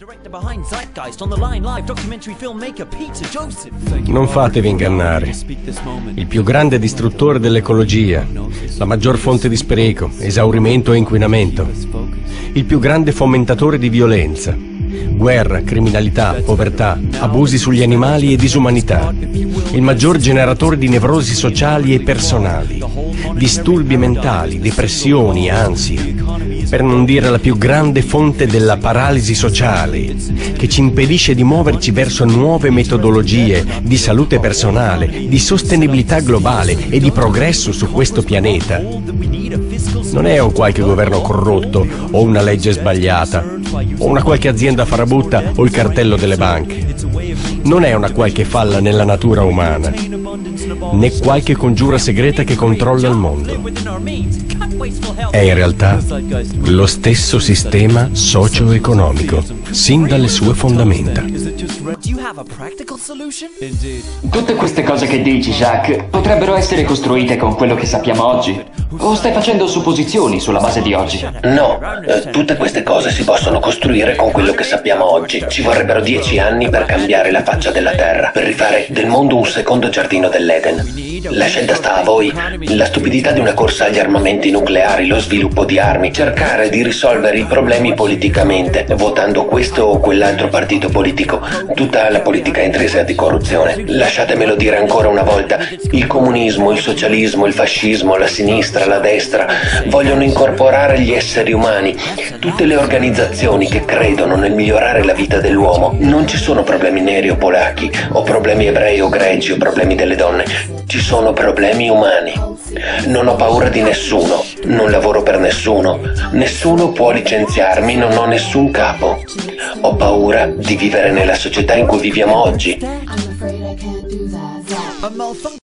Non fatevi ingannare. Il più grande distruttore dell'ecologia, la maggior fonte di spreco, esaurimento e inquinamento, il più grande fomentatore di violenza, guerra, criminalità, povertà, abusi sugli animali e disumanità, il maggior generatore di nevrosi sociali e personali, disturbi mentali, depressioni, ansie, per non dire la più grande fonte della paralisi sociale, che ci impedisce di muoverci verso nuove metodologie di salute personale, di sostenibilità globale e di progresso su questo pianeta. Non è un qualche governo corrotto o una legge sbagliata, o una qualche azienda farabutta o il cartello delle banche. Non è una qualche falla nella natura umana, né qualche congiura segreta che controlla il mondo. È in realtà lo stesso sistema socio-economico, sin dalle sue fondamenta. Tutte queste cose che dici, Jacques, potrebbero essere costruite con quello che sappiamo oggi? O stai facendo supposizioni sulla base di oggi? No, tutte queste cose si possono costruire con quello che sappiamo oggi. Ci vorrebbero 10 anni per cambiare la faccia della Terra, per rifare del mondo un secondo giardino dell'Eden. La scelta sta a voi. La stupidità di una corsa agli armamenti nucleari, lo sviluppo di armi, cercare di risolvere i problemi politicamente, votando questo o quell'altro partito politico, tutta la politica intrisa di corruzione. Lasciatemelo dire ancora una volta, il comunismo, il socialismo, il fascismo, la sinistra, la destra vogliono incorporare gli esseri umani, tutte le organizzazioni che credono nel migliorare la vita dell'uomo. Non ci sono problemi neri o polacchi, o problemi ebrei o greci, o problemi delle donne. Ci sono problemi umani. Non ho paura di nessuno, non lavoro per nessuno, nessuno può licenziarmi, non ho nessun capo. Ho paura di vivere nella società in cui viviamo oggi.